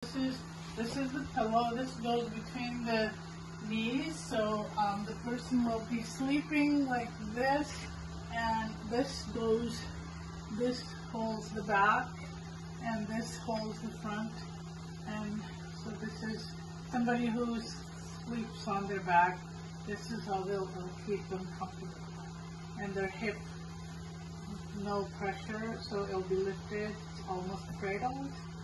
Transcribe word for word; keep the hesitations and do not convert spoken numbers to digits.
this is this is the pillow. This goes between the knees, so um, the person will be sleeping like this, and this goes, this holds the back, and this holds the front, and so this is somebody who sleeps on their back. This is how they'll, they'll keep them comfortable, and their hip, no pressure, so it'll be lifted, it's almost cradled.